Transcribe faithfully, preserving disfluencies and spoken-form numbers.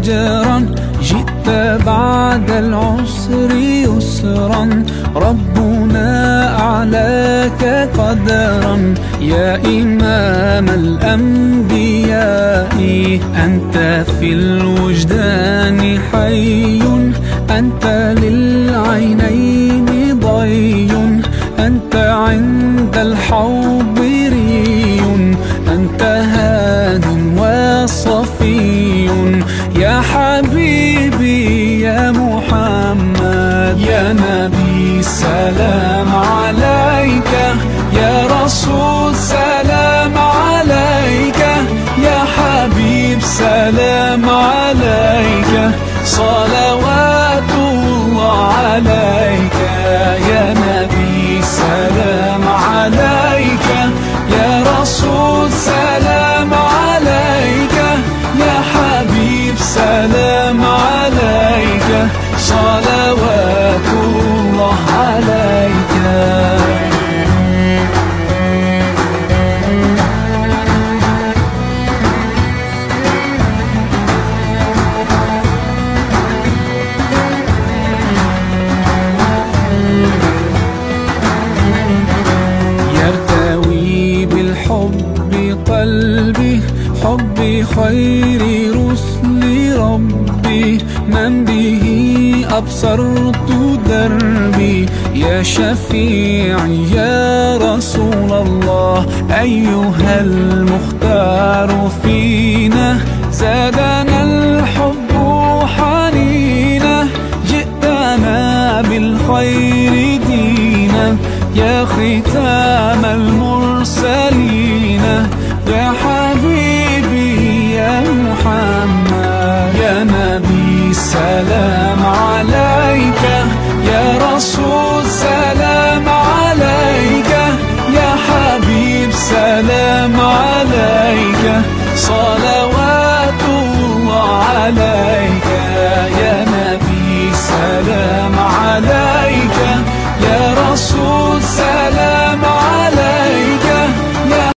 أجرا، جئت بعد العسر يسرا، ربنا أعلاك قدرا. يا إمام الأنبياء أنت في الوجدان حي، أنت للعينين ضي، أنت عند الحوض ري، أنت هاد وصفي. يا حبيبي يا محمد، يا نبي سلام عليك، يا رسول سلام عليك، يا حبيب سلام عليك، صلوات الله عليك. يا نبي سلام عليك، يا رسول سلام عليك، يا حبيب سلام عليك، صلوات الله عليك. يرتوي بالحب قلبي، حب خير رسل ربي، من به أبصرت دربي. يا شفيعي يا رسول الله، أيها المختار فينا، زادنا الحب حنينا، جئتنا بالخير دينا، يا ختام المرسلين.